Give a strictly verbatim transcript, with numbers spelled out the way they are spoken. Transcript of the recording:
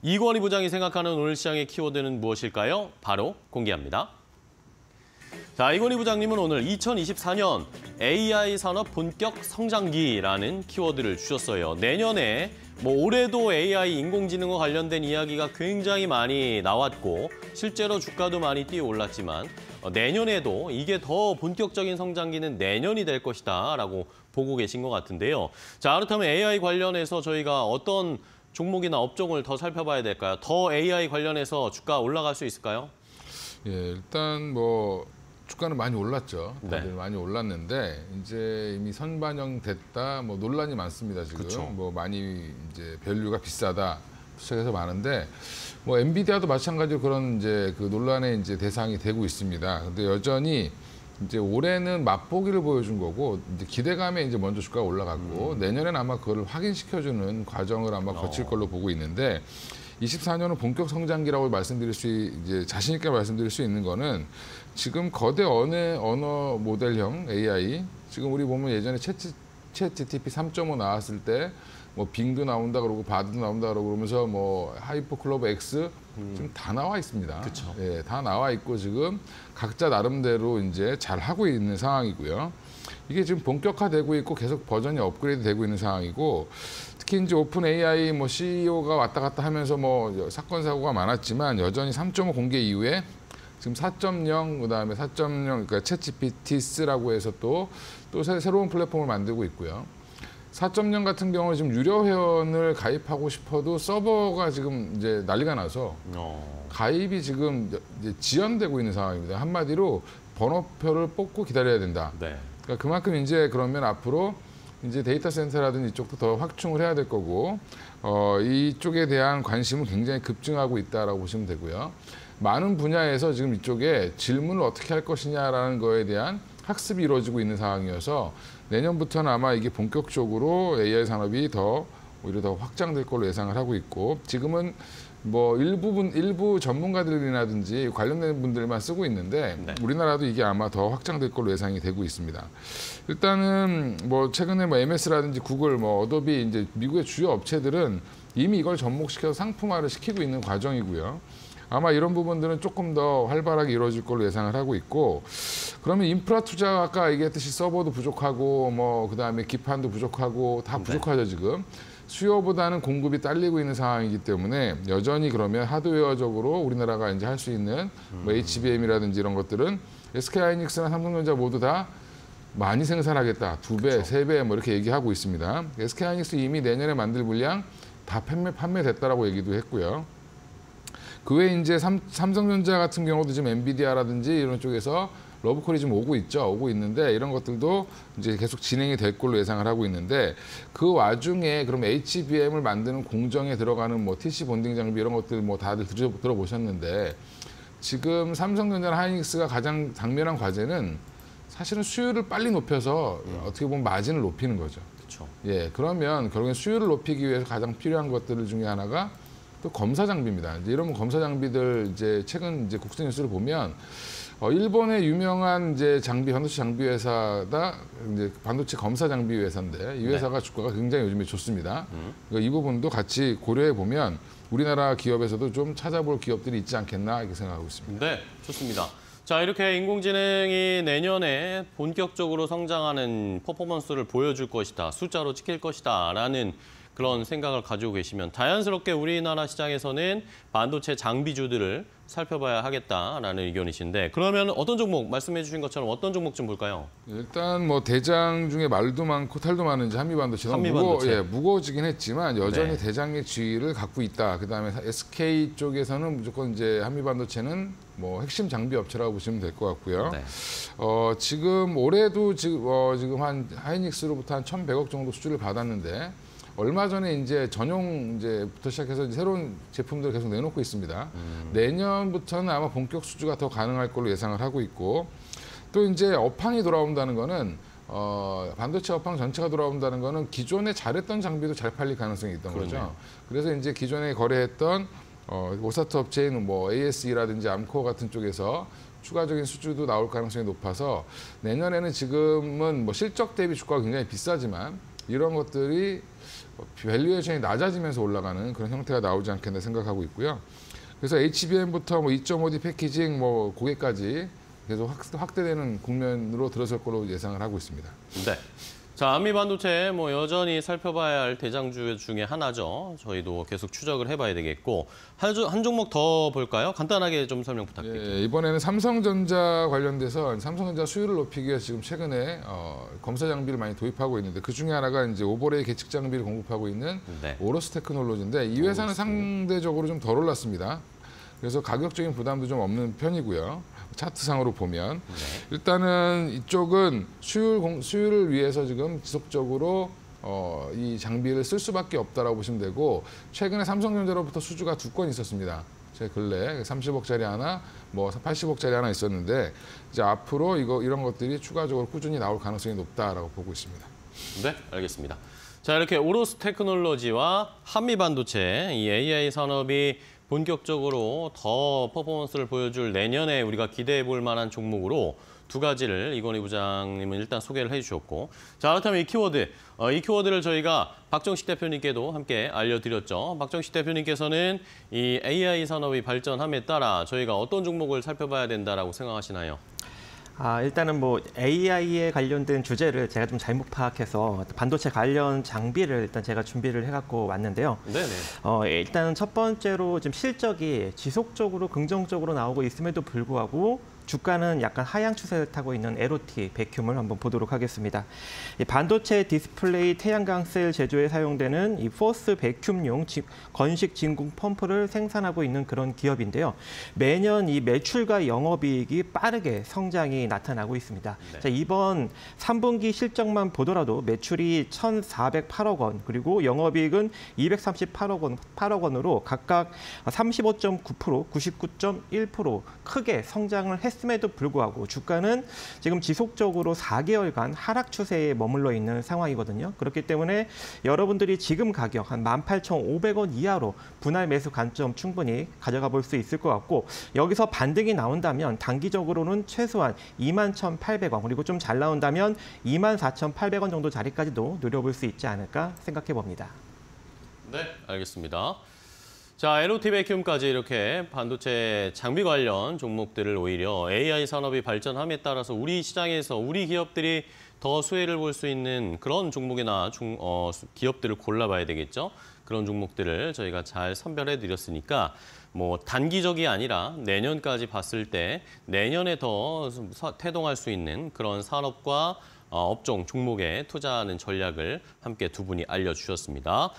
이건희 부장이 생각하는 오늘 시장의 키워드는 무엇일까요? 바로 공개합니다. 자, 이건희 부장님은 오늘 이천이십사 년 에이아이 산업 본격 성장기라는 키워드를 주셨어요. 내년에 뭐 올해도 에이아이 인공지능과 관련된 이야기가 굉장히 많이 나왔고 실제로 주가도 많이 뛰어올랐지만 내년에도 이게 더 본격적인 성장기는 내년이 될 것이다라고 보고 계신 것 같은데요. 자, 그렇다면 에이아이 관련해서 저희가 어떤 종목이나 업종을 더 살펴봐야 될까요? 더 에이아이 관련해서 주가 올라갈 수 있을까요? 예, 일단 뭐 주가는 많이 올랐죠. 다들 네. 많이 올랐는데 이제 이미 선반영됐다. 뭐 논란이 많습니다. 지금 그쵸. 뭐 많이 이제 밸류가 비싸다 시작해서 많은데 뭐 엔비디아도 마찬가지로 그런 이제 그 논란의 이제 대상이 되고 있습니다. 근데 여전히 이제 올해는 맛보기를 보여준 거고 이제 기대감에 이제 먼저 주가가 올라갔고 음. 내년에는 아마 그걸 확인시켜주는 과정을 아마 거칠 걸로 보고 있는데. 이십사 년은 본격 성장기라고 말씀드릴 수 이제 자신 있게 말씀드릴 수 있는 거는 지금 거대 언어 언어 모델형 에이아이 지금 우리 보면 예전에 챗 챗 지티피 삼 점 오 나왔을 때 뭐 빙도 나온다 그러고 바드도 나온다 그러고 그러면서 뭐 하이퍼 클로버 X 음. 지금 다 나와 있습니다. 그쵸. 예, 다 나와 있고 지금 각자 나름대로 이제 잘 하고 있는 상황이고요. 이게 지금 본격화되고 있고 계속 버전이 업그레이드 되고 있는 상황이고 특히 이제 오픈 에이아이 뭐 씨이오가 왔다 갔다 하면서 뭐 사건 사고가 많았지만 여전히 삼 점 오 공개 이후에 지금 사 점 영 그다음에 사 점 영 그러니까 챗지피티스라고 해서 또 또 새로운 플랫폼을 만들고 있고요. 사 점 영 같은 경우는 지금 유료 회원을 가입하고 싶어도 서버가 지금 이제 난리가 나서 어. 가입이 지금 이제 지연되고 있는 상황입니다. 한마디로 번호표를 뽑고 기다려야 된다. 네. 그러니까 그만큼 이제 그러면 앞으로 이제 데이터 센터라든지 이쪽도 더 확충을 해야 될 거고 어, 이쪽에 대한 관심은 굉장히 급증하고 있다라고 보시면 되고요. 많은 분야에서 지금 이쪽에 질문을 어떻게 할 것이냐라는 거에 대한 학습이 이루어지고 있는 상황이어서 내년부터는 아마 이게 본격적으로 에이아이 산업이 더 오히려 더 확장될 걸로 예상을 하고 있고 지금은 뭐 일부분 일부 전문가들이라든지 관련된 분들만 쓰고 있는데 네. 우리나라도 이게 아마 더 확장될 걸로 예상이 되고 있습니다. 일단은 뭐 최근에 뭐 엠에스라든지 구글, 뭐 어도비 이제 미국의 주요 업체들은 이미 이걸 접목시켜서 상품화를 시키고 있는 과정이고요. 아마 이런 부분들은 조금 더 활발하게 이루어질 걸로 예상을 하고 있고 그러면 인프라 투자가 아까 얘기했듯이 서버도 부족하고 뭐 그다음에 기판도 부족하고 다 부족하죠 지금. 수요보다는 공급이 딸리고 있는 상황이기 때문에 여전히 그러면 하드웨어적으로 우리나라가 이제 할 수 있는 뭐 에이치비엠이라든지 이런 것들은 에스케이하이닉스나 삼성전자 모두 다 많이 생산하겠다. 두 배, 세 배 뭐 이렇게 얘기하고 있습니다. 에스케이하이닉스 이미 내년에 만들 물량 다 판매, 판매됐다라고 얘기도 했고요. 그 외에 이제 삼, 삼성전자 같은 경우도 지금 엔비디아라든지 이런 쪽에서 러브콜이 지금 오고 있죠. 오고 있는데 이런 것들도 이제 계속 진행이 될 걸로 예상을 하고 있는데 그 와중에 그럼 에이치비엠을 만드는 공정에 들어가는 뭐 티씨 본딩 장비 이런 것들 뭐 다들 들어, 들어보셨는데 지금 삼성전자나 하이닉스가 가장 당면한 과제는 사실은 수율을 빨리 높여서 음. 어떻게 보면 마진을 높이는 거죠. 그렇죠. 예, 그러면 결국엔 수율을 높이기 위해서 가장 필요한 것들 중에 하나가 또 검사 장비입니다. 이제 이런 검사 장비들 이제 최근 이제 국제 뉴스를 보면 어, 일본의 유명한 이제 장비 반도체 장비 회사다 이제 반도체 검사 장비 회사인데 이 회사가 네. 주가가 굉장히 요즘에 좋습니다. 음. 그러니까 이 부분도 같이 고려해 보면 우리나라 기업에서도 좀 찾아볼 기업들이 있지 않겠나 이렇게 생각하고 있습니다. 네, 좋습니다. 자, 이렇게 인공지능이 내년에 본격적으로 성장하는 퍼포먼스를 보여줄 것이다, 숫자로 찍힐 것이다라는 그런 생각을 가지고 계시면 자연스럽게 우리나라 시장에서는 반도체 장비주들을 살펴봐야 하겠다라는 의견이신데 그러면 어떤 종목 말씀해 주신 것처럼 어떤 종목 좀 볼까요? 일단 뭐 대장 중에 말도 많고 탈도 많은 이제 한미반도체는 한미반도체. 무거, 예, 무거워지긴 했지만 여전히 네. 대장의 지위를 갖고 있다. 그다음에 에스케이 쪽에서는 무조건 이제 한미반도체는 뭐 핵심 장비 업체라고 보시면 될 것 같고요. 네. 어, 지금 올해도 지금 어, 지금 한 하이닉스로부터 한 천백억 정도 수주를 받았는데 얼마 전에 이제 전용 이제부터 시작해서 이제 새로운 제품들을 계속 내놓고 있습니다. 음. 내년부터는 아마 본격 수주가 더 가능할 걸로 예상을 하고 있고 또 이제 업황이 돌아온다는 거는 어, 반도체 업황 전체가 돌아온다는 거는 기존에 잘했던 장비도 잘 팔릴 가능성이 있던 그러네요. 거죠. 그래서 이제 기존에 거래했던 어, 오사트 업체인 뭐 에이에스이라든지 암코어 같은 쪽에서 추가적인 수주도 나올 가능성이 높아서 내년에는 지금은 뭐 실적 대비 주가가 굉장히 비싸지만 이런 것들이 밸류에이션이 낮아지면서 올라가는 그런 형태가 나오지 않겠나 생각하고 있고요. 그래서 에이치비엠부터 뭐 이 점 오 디 패키징, 뭐 고객까지 계속 확대되는 국면으로 들어설 거로 예상을 하고 있습니다. 네. 자, 한미 반도체 뭐 여전히 살펴봐야 할 대장주 중에 하나죠. 저희도 계속 추적을 해봐야 되겠고 한, 주, 한 종목 더 볼까요? 간단하게 좀 설명 부탁드립니다. 예, 이번에는 삼성전자 관련돼서 삼성전자 수율을 높이기 위해서 지금 최근에 어, 검사 장비를 많이 도입하고 있는데 그 중에 하나가 이제 오버레이 계측 장비를 공급하고 있는 네. 오로스 테크놀로지인데 이 회사는 오로스. 상대적으로 좀 덜 올랐습니다. 그래서 가격적인 부담도 좀 없는 편이고요. 차트상으로 보면 네. 일단은 이쪽은 수율 공, 수율을 위해서 지금 지속적으로 어, 이 장비를 쓸 수밖에 없다라고 보시면 되고 최근에 삼성전자로부터 수주가 두 건 있었습니다. 제 근래 삼십억짜리 하나, 뭐 팔십억짜리 하나 있었는데 이제 앞으로 이거 이런 것들이 추가적으로 꾸준히 나올 가능성이 높다라고 보고 있습니다. 네, 알겠습니다. 자, 이렇게 오로스 테크놀로지와 한미 반도체 이 에이아이 산업이 본격적으로 더 퍼포먼스를 보여줄 내년에 우리가 기대해 볼 만한 종목으로 두 가지를 이건희 부장님은 일단 소개를 해주셨고, 자, 그렇다면 이 키워드, 어, 이 키워드를 저희가 박정식 대표님께도 함께 알려드렸죠. 박정식 대표님께서는 이 에이아이 산업이 발전함에 따라 저희가 어떤 종목을 살펴봐야 된다라고 생각하시나요? 아, 일단은 뭐 에이아이에 관련된 주제를 제가 좀 잘못 파악해서 반도체 관련 장비를 일단 제가 준비를 해갖고 왔는데요. 네네. 어, 일단은 첫 번째로 지금 실적이 지속적으로 긍정적으로 나오고 있음에도 불구하고 주가는 약간 하향 추세를 타고 있는 엘오티 백큐을 한번 보도록 하겠습니다. 이 반도체 디스플레이 태양광 셀 제조에 사용되는 이 포스 백큐용 지, 건식 진공 펌프를 생산하고 있는 그런 기업인데요. 매년 이 매출과 영업이익이 빠르게 성장이 나타나고 있습니다. 네. 자, 이번 삼 분기 실적만 보더라도 매출이 천사백팔억 원 그리고 영업이익은 이백삼십팔억 원, 팔억 원으로 각각 삼십오 점 구 퍼센트, 구십구 점 일 퍼센트 크게 성장을 했습니다. 했음에도 불구하고 주가는 지금 지속적으로 사 개월간 하락 추세에 머물러 있는 상황이거든요. 그렇기 때문에 여러분들이 지금 가격 한 만 팔천오백 원 이하로 분할 매수 관점 충분히 가져가 볼 수 있을 것 같고 여기서 반등이 나온다면 단기적으로는 최소한 이만 천팔백 원 그리고 좀 잘 나온다면 이만 사천팔백 원 정도 자리까지도 노려볼 수 있지 않을까 생각해 봅니다. 네, 알겠습니다. 자, 엘오티 백큐까지 이렇게 반도체 장비 관련 종목들을 오히려 에이아이 산업이 발전함에 따라서 우리 시장에서 우리 기업들이 더 수혜를 볼 수 있는 그런 종목이나 중, 어, 기업들을 골라봐야 되겠죠. 그런 종목들을 저희가 잘 선별해 드렸으니까 뭐 단기적이 아니라 내년까지 봤을 때 내년에 더 태동할 수 있는 그런 산업과 어, 업종 종목에 투자하는 전략을 함께 두 분이 알려주셨습니다.